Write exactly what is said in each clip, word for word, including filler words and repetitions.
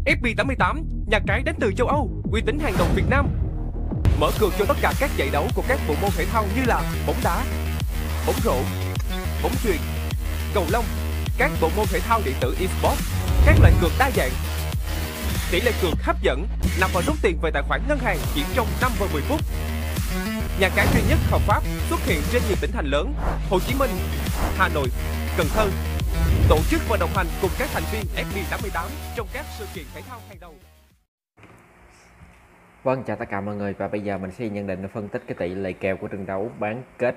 ép pê tám mươi tám, nhà cái đến từ châu Âu, uy tín hàng đầu Việt Nam. Mở cược cho tất cả các giải đấu của các bộ môn thể thao như là bóng đá, bóng rổ, bóng chuyền, cầu lông, các bộ môn thể thao điện tử eSports, các loại cược đa dạng. Tỷ lệ cược hấp dẫn, nạp và rút tiền về tài khoản ngân hàng chỉ trong năm và mười phút. Nhà cái duy nhất hợp pháp xuất hiện trên nhiều tỉnh thành lớn: Hồ Chí Minh, Hà Nội, Cần Thơ. Tổ chức và đồng hành cùng các thành viên ép pê tám mươi tám trong các sự kiện thể thao hàng đầu. Vâng, chào tất cả mọi người, và bây giờ mình sẽ nhận định và phân tích cái tỷ lệ kèo của trận đấu bán kết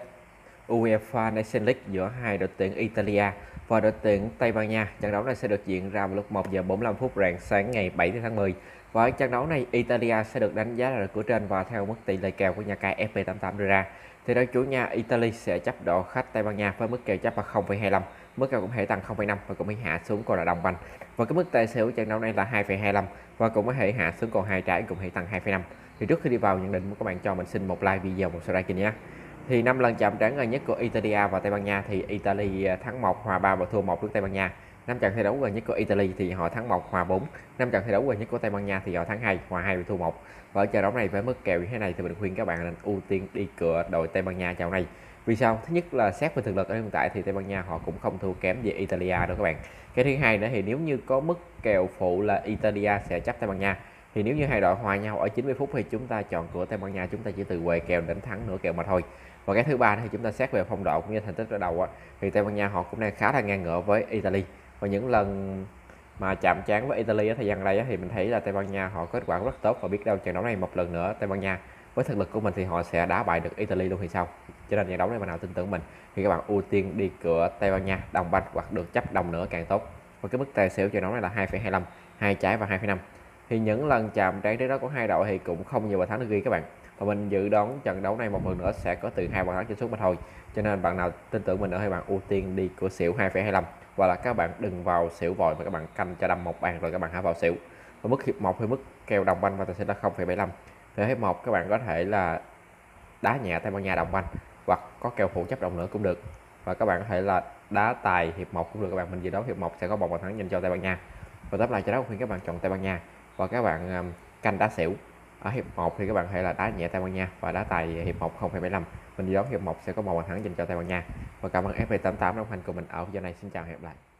UEFA Nations League giữa hai đội tuyển Italia và đội tuyển Tây Ban Nha. Trận đấu này sẽ được diễn ra vào lúc một giờ bốn mươi lăm phút rạng sáng ngày bảy tháng mười. Và ở trận đấu này, Italia sẽ được đánh giá là đội cửa trên và theo mức tỷ lệ kèo của nhà cái ép pê tám mươi tám đưa ra. Thì đội chủ nhà Italy sẽ chấp độ khách Tây Ban Nha với mức kèo chấp là không phẩy hai lăm, mức kèo cũng thể tăng không phẩy năm và cũng bị hạ xuống còn là đồng banh. Và cái mức tài xỉu trận đấu này là hai phẩy hai lăm và cũng có thể hạ xuống còn hai trái, cũng thể tăng hai phẩy năm. Thì trước khi đi vào nhận định, các bạn cho mình xin một like video, một subscribe kênh nhé. Thì năm lần chạm trán gần nhất của Italia và Tây Ban Nha thì Italy thắng một, hòa ba và thua một trước Tây Ban Nha. Năm trận thi đấu gần nhất của Italy thì họ thắng một, hòa bốn. Năm trận thi đấu gần nhất của Tây Ban Nha thì họ thắng hai, hòa hai và thua một. Và ở trận đấu này với mức kèo như thế này thì mình khuyên các bạn nên ưu tiên đi cược đội Tây Ban Nha trận này. Vì sao? Thứ nhất là xét về thực lực ở hiện tại thì Tây Ban Nha họ cũng không thua kém về Italia đâu các bạn. Cái thứ hai nữa thì nếu như có mức kèo phụ là Italia sẽ chấp Tây Ban Nha, thì nếu như hai đội hòa nhau ở chín mươi phút thì chúng ta chọn của Tây Ban Nha, chúng ta chỉ từ quầy kèo đến thắng nửa kèo mà thôi. Và cái thứ ba thì chúng ta xét về phong độ cũng như thành tích ở đầu á, thì Tây Ban Nha họ cũng đang khá là ngang ngửa với Italy. Và những lần mà chạm trán với Italy ở thời gian đây thì mình thấy là Tây Ban Nha họ kết quả rất tốt, và biết đâu trận đấu này một lần nữa Tây Ban Nha với thực lực của mình thì họ sẽ đá bại được Italy luôn thì sao. Cho nên trận đấu này bạn nào tin tưởng mình thì các bạn ưu tiên đi cửa Tây Ban Nha đồng banh hoặc được chấp đồng nữa càng tốt. Và cái mức tài xỉu trận đấu này là hai phẩy hai lăm, hai trái và hai phẩy năm. Thì những lần chạm trán trước đó của hai đội thì cũng không nhiều bàn thắng được ghi các bạn. Và mình dự đoán trận đấu này một lần nữa sẽ có từ hai bàn thắng trở xuống mà thôi. Cho nên bạn nào tin tưởng mình nữa thì bạn ưu tiên đi cửa xỉu hai phẩy hai lăm, và là các bạn đừng vào xỉu vội mà các bạn canh cho đâm một bàn rồi các bạn hãy vào xỉu. Và mức hiệp một hay mức kèo đồng banh và tài xỉu là không phẩy bảy lăm. Thì hiệp một các bạn có thể là đá nhẹ Tây Ban Nha đồng banh hoặc có kèo phụ chấp đồng nữa cũng được. Và các bạn có thể là đá tài hiệp một cũng được các bạn. Mình dự đoán hiệp một sẽ có một bàn thắng dành cho Tây Ban Nha. Và tóm lại cho đó khuyên các bạn chọn Tây Ban Nha và các bạn um, canh đá xỉu. Ở hiệp một thì các bạn có thể là đá nhẹ Tây Ban Nha và đá tài hiệp một không phẩy bảy lăm. Mình dự đoán hiệp một sẽ có một bàn thắng dành cho Tây Ban Nha. Và cảm ơn ép pê tám mươi tám đồng hành cùng mình ở video này. Xin chào và hẹn gặp lại.